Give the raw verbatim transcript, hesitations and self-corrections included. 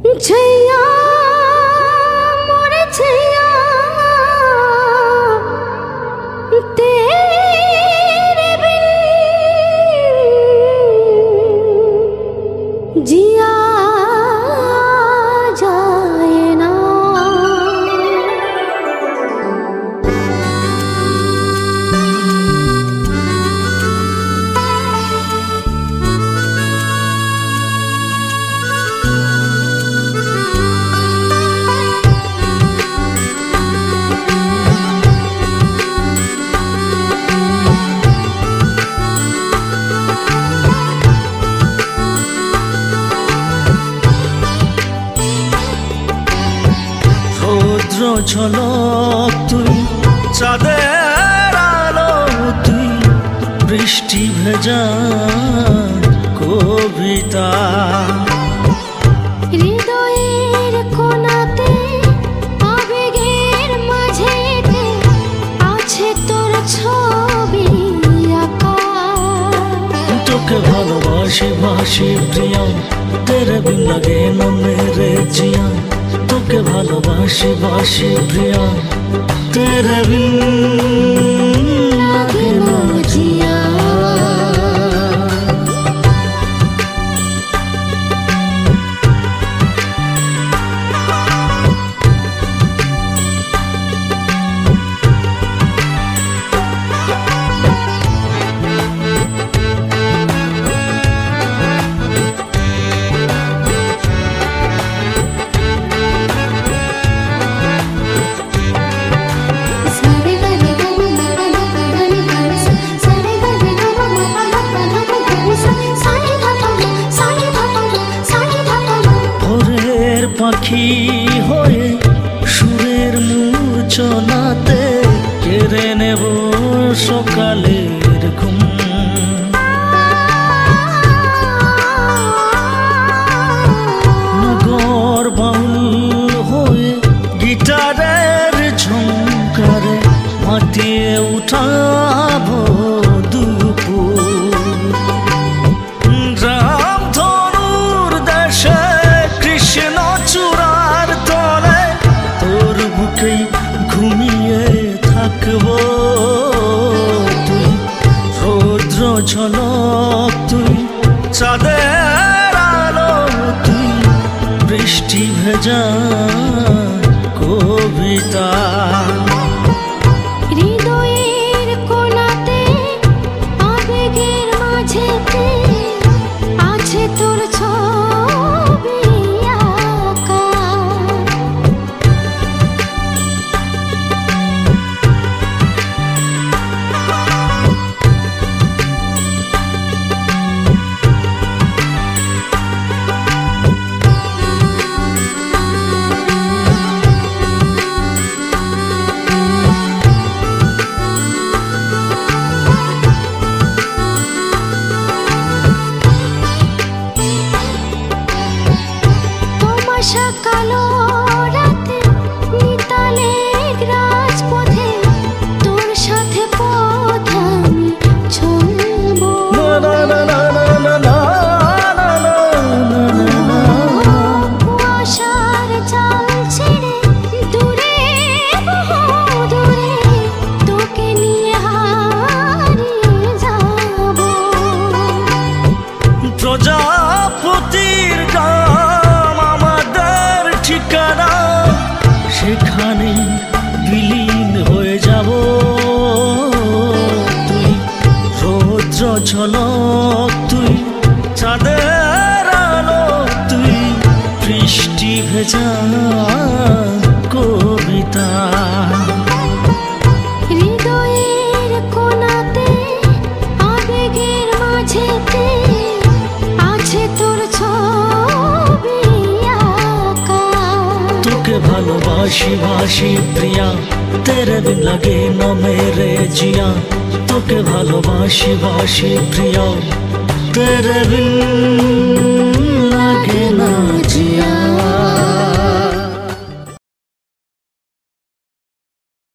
छैया मोरे छैया तेरे बिन जिया जाए ना। ঝলক তুই চাঁদের আলো তুই বৃষ্টি ভেজা কবিতা হৃদয়ের কোণাতে আবেগের মাঝেতে আছে তোর ছবি আঁকা। তোকে ভালোবাসি বাসি প্রিয়া তেরে বিন লাগে না মেরে জিয়া। তোকে ভালোবাসি বাসি প্রিয়া তেরে বিন লাগে না জিয়া। পাখি হয়ে সুরের মূর্ছনাতে কেড়ে নেব সকালের ঘুম। নগর বাউল হয়ে গিটারের ঝংকারে মাতিয়ে উঠাবো দুপুর। ঘুমিয়ে থাকবো তুই রৌদ্র ঝলক তুই চাঁদের আলো তুই বৃষ্টি ভেজা কবিতা। হৃদয়ের কোণাতে আবেগের মাঝেতে আছে তোর ছবি আঁকা। কালো রাতে নিতালে রাজপথে তোর সাথে পথ আমি চলবো। কুয়াশার জাল ছেড়ে দূরে বহু দূরে তোকে নিয়ে হারিয়ে যাব। প্রজাপতির সেখানে বিলীন হয়ে যাব তুই রৌদ্র ঝলক তুই চাঁদের আলো তুই বৃষ্টি ভেজা কবিতা। হৃদয়ের কোণাতে আবেগের মাঝেতে আছে তোর ছবি আঁকা। তোকে ভালোবাসি বাসি প্রিয়া তেরে বিন লাগে না মেরে জিয়া। তোকে ভালোবাসি বাসি প্রিয়া তেরে বিন